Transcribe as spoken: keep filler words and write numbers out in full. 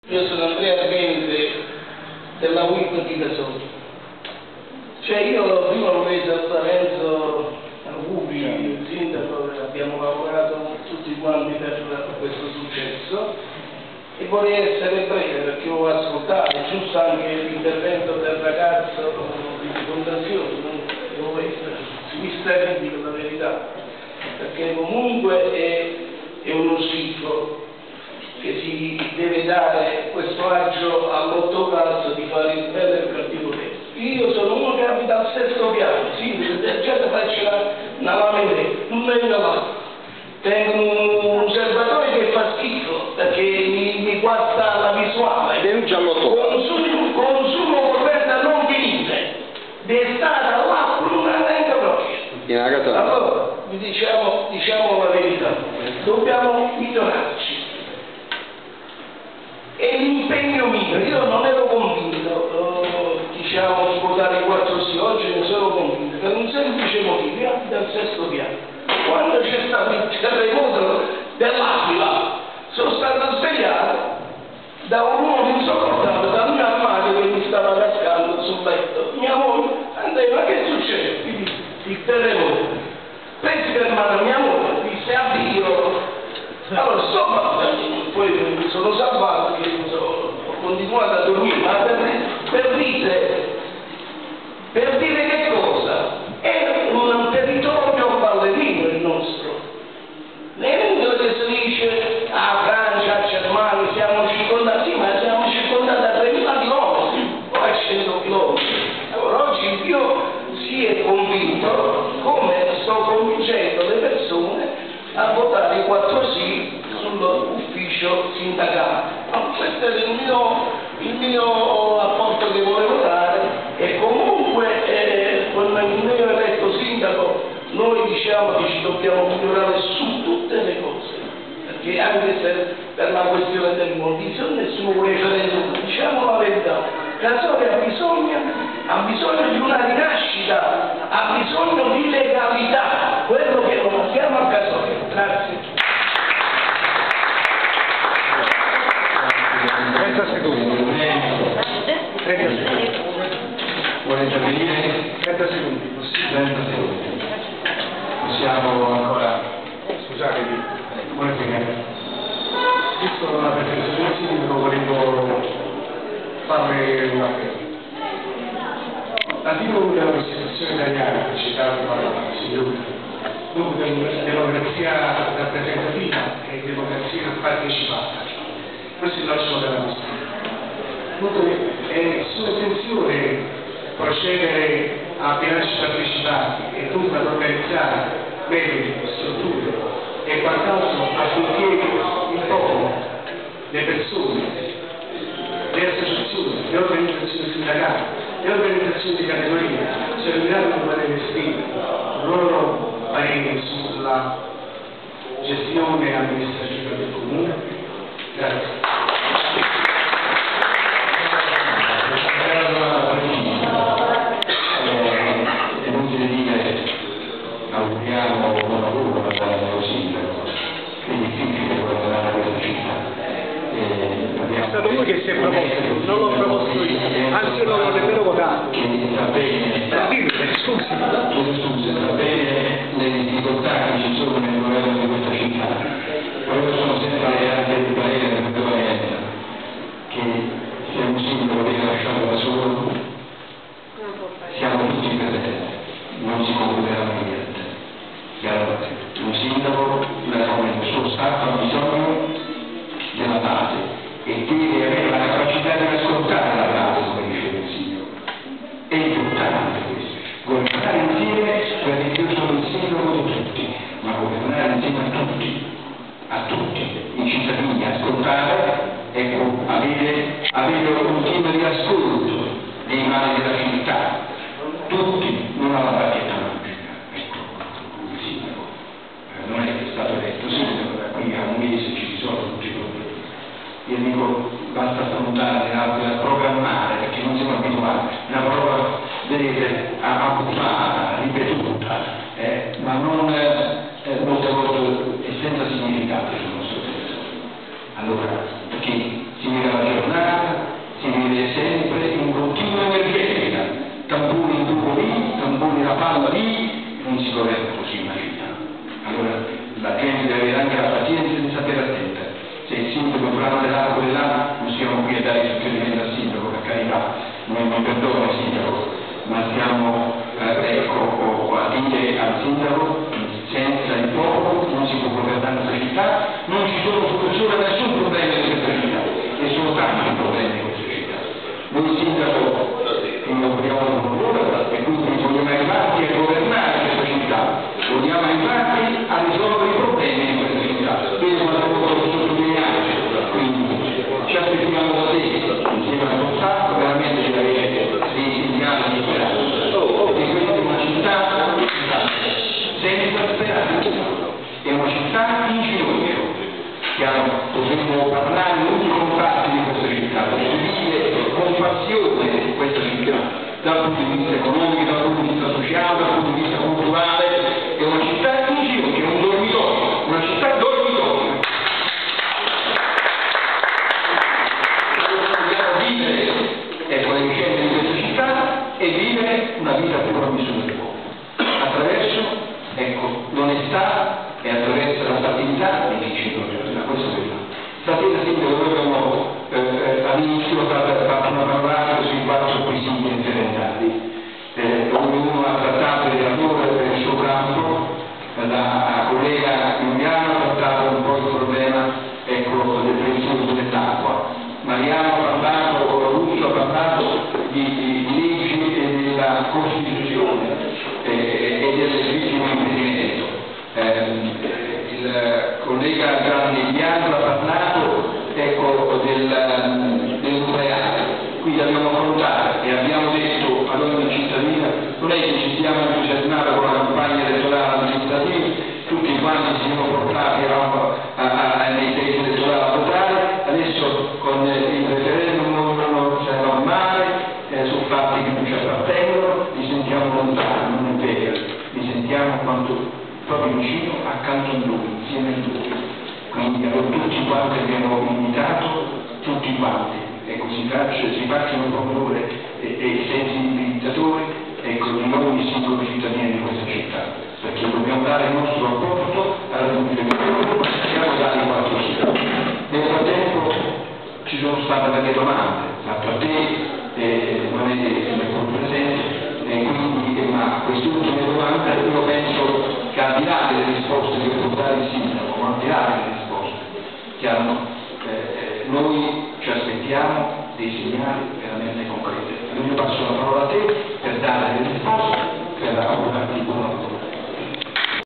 Io sono Andrea Argente della U I P di Casone. Cioè io prima lo vedo a Lorenzo Rubi, il sindaco, abbiamo lavorato tutti quanti per questo successo e vorrei essere breve perché ho ascoltato, è giusto anche l'intervento del ragazzo di fondazione, non lo essere, mi sta dico la verità, perché comunque è, è uno schifo che si deve dare questo agio all'otto classe di fare il bello e il cattivo testo. Io sono uno che abita al sesto piano, sì, già ti faccio una lamentela, non vengo là. Tengo un osservatore che fa schifo, perché mi, mi guasta la visuale. Denuncia all'otto. Consumo, consumo corrente a non finire. D'estate all'acqua non neanche proprio. Allora, diciamo, diciamo la verità, dobbiamo migliorarci. E l'impegno mio, io non ero convinto, eh, diciamo, di votare i quattro sì, oggi ne sono convinto, per un semplice motivo, io abito al sesto piano. Quando c'è stato il terremoto dell'Aquila, sono stato svegliato da un uomo insopportabile, dal mio armadio che mi stava cascando sul letto. Mia moglie, Andrea, ma che succede? Quindi, il terremoto. Presi per mano mia moglie, disse addio. Allora, sto poi mi sono salvato, che ho continuato a dormire, ma per, per dire, per dire che cosa? È un territorio ballerino il nostro. È inutile che si dice, ah, Francia, Germania, siamo circondati, sì, ma siamo circondati a tremila chilometri, o a cento chilometri. Allora, oggi io si è convinto, come sto convincendo le persone, a votare i quattro sì sull'ufficio sindacale. No, questo è il mio, il mio apporto che volevo dare e comunque eh, con il mio eletto sindaco noi diciamo che ci dobbiamo migliorare su tutte le cose, perché anche se per la questione del condizione nessuno vuole referendum, diciamo la verità, Casone ha bisogno, ha bisogno di una rinascita, ha bisogno di legalità, quello che non abbiamo a Casone. Grazie. trenta secondi. trenta secondi. Vuole intervenire? trenta secondi, possibile? trenta secondi. Possiamo ancora... Scusatevi, vuole finire? Visto la presentazione del sindaco, volevo farle un appello. L'articolo della Costituzione italiana, citato dalla signora, dunque democrazia rappresentativa e democrazia partecipata. Questo è il nocciolo della Costituzione. Dunque è sua intenzione procedere a bilanci partecipati e dunque ad organizzare bene strutture e quant'altro affinché il popolo, le persone, le associazioni, le organizzazioni sindacali, le organizzazioni di categoria serviranno a fare investire il loro parere sulla gestione amministrativa del comune. Grazie. È inutile dire auguriamo buon lavoro per il nuovo sindaco, è difficile governare questa città. È stato lui che si è proposto, non l'ho proposto io, anzi non l'ho nemmeno votato. Che sa bene, per dire, scusi. Scusi, sa bene le difficoltà che ci sono nel governo di questa città. Però sono sempre anche di parere del governante che se un sindaco viene lasciato da solo, siamo tutti presenti, non si concluderà niente. Chiaro? Un sindaco, il suo staff ha bisogno della base e deve avere la capacità di ascoltare la base, come diceva il sindaco. È importante questo. Governare insieme, perché io sono il sindaco di tutti, ma governare insieme a tutti, a tutti, i cittadini, ascoltare, ecco, avere, avere un clima di ascolto dei mali della città. Tutti, non alla bacchetta magica. Ecco, il sindaco non è che è stato eletto sindaco, da qui a un mese ci risolvono tutti i problemi. Io dico, basta affrontare, a programmare, perché non siamo abituati, una parola, vedete, abusata, ripetuta, eh, ma non eh, molte volte è senza significato sul nostro territorio. Allora, perché significa la mi perdoni sindaco, ma stiamo eh, ecco, a dire al sindaco senza il popolo non si può governare questa città, non ci sono soluzioni a nessun problema di questa città e sono tanti i problemi di questa città. Noi sindaco non vogliamo proporre e quindi vogliamo aiutarti a governare questa città, vogliamo aiutarti a risolvere i problemi di questa città. Questo è un lavoro sottolineato, quindi ci aspettiamo da te insieme al tuo staff veramente di avere dei segnali di speranza, perché questa è una città senza speranza, è una città in ginocchio. Chiaro, potremmo parlare molti compatti di questa città, potremmo dire con passione di questa città, dal punto di vista economico, dal punto di vista sociale, dal punto di vista culturale, è una città in ginocchio, è un dormitorio, una città dormitorio. Dobbiamo vivere ecco, le vicende di questa città e vivere una vita pura misura di uomo, attraverso ecco, l'onestà e attraverso la stabilità dei principi. Questo è vero. Stasera sindaco noi abbiamo eh, all'inizio fatto una panoramica sui quattro quesiti referendari. Eh, ognuno ha trattato il lavoro per il suo campo, la collega Giuliano ha trattato un po' il problema ecco, del prezioso dell'acqua. Mariano ha parlato, Russo ha parlato di, di, di leggi e della Costituzione eh, e del legittimo impedimento. Eh, il collega Gianni Bianco ha parlato ecco, del, del nucleare, quindi abbiamo affrontato e abbiamo detto ad ogni cittadina non è che ci stiamo entusiasmando con la campagna elettorale amministrativa, tutti quanti si sono portati nei seggi elettorali a votare, adesso con il referendum non c'è normale eh, su fatti che non ci appartengono, li sentiamo lontani, non è vero, li sentiamo quanto proprio vicino, accanto a noi, insieme a noi. Quindi a tutti quanti abbiamo invitato, tutti quanti, ecco, si, faccia, si facciano promotore e, e sensibilizzatori ecco, di ogni singolo cittadino di questa città, perché dobbiamo dare il nostro apporto alla comunicazione, ma dobbiamo dare i quattro sì. Nel frattempo ci sono state delle domande, fatte a te, eh, non è come presente, e quindi, eh, ma queste ultime domande io penso che al di là delle risposte che può dare il sindaco, ma al di là delle risposte che hanno, eh, noi ci aspettiamo dei segnali veramente concreti. Io passo la parola a te